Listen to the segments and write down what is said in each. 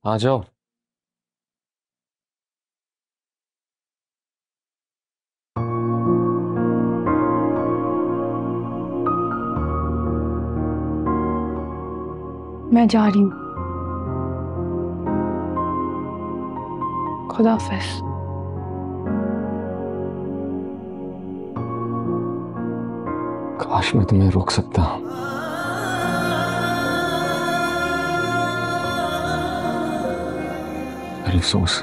आ जाओ। मैं जा रही हूँ। खुदा हाफिज। काश मैं तुम्हें रोक सकता। पर अफसोस,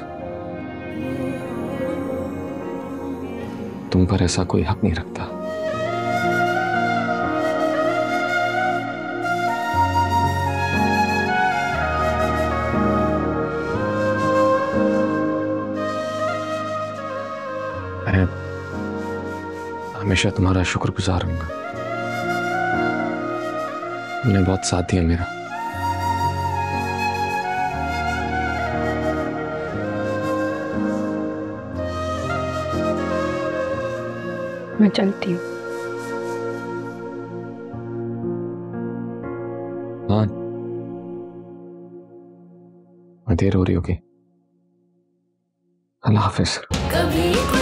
तुम पर ऐसा कोई हक नहीं रखता। मैं हमेशा तुम्हारा शुक्रगुजार रहूंगा। तुमने बहुत साथ दिया मेरा। मैं चलती हूँ। हाँ, देर हो रही होगी। अल्लाह हाफिज।